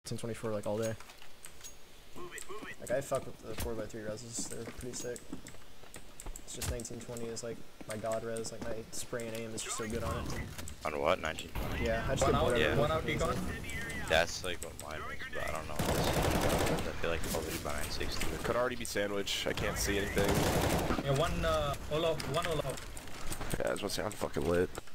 1024 like all day. Like I fuck with the 4x3 reses, they're pretty sick. It's just 1920 is like my god res, like my spray and aim is just so good on it. On what? 1920? Yeah, I just get whatever. Yeah. One out decon. That's like what mine is, but I don't know. I feel like probably by 960. It could already be sandwich. I can't see anything. Yeah, one Olaf. Yeah, I was about to say I'm fucking lit.